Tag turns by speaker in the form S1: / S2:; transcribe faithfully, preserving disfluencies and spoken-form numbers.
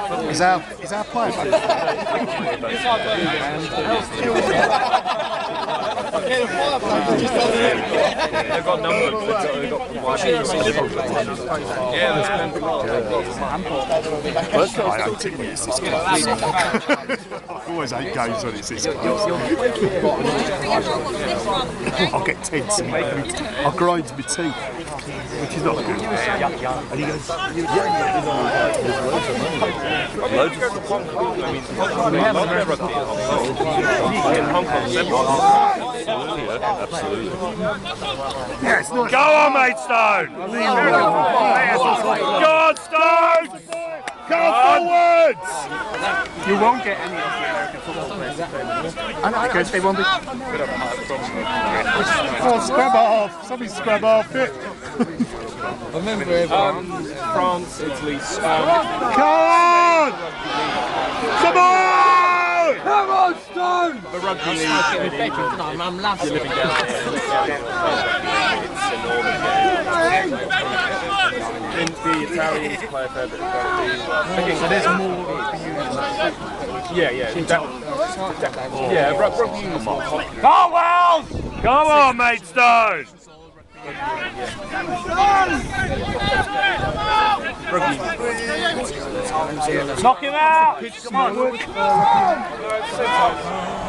S1: Is our is our player?
S2: They've got numbers. They've got yeah.
S1: I hate it when it's this close. I always hate games when it's this close. I'll get tense and I'll grind my teeth, which is not good. And he goes,
S2: Loads of absolutely.
S1: yeah, it's nice.
S3: Go on, mate, Stone! Go on, Stone!
S1: Go forwards!
S4: You won't get any of the American football players because they won't be.
S1: Oh, scrub off! Somebody scrub off it.
S2: I remember um, France, Italy, Spain.
S1: Come on! Come on!
S5: Come on, Stone!
S2: The rugby league.
S4: I'm laughing.
S2: Living down there. It's enormous. The Italians play a fair bit of rugby.
S4: So there's more for you.
S2: Yeah, yeah. That, that, yeah, rugby union is more popular.
S3: Oh, well! Come on, mate, Stone! Knock him out! Come on,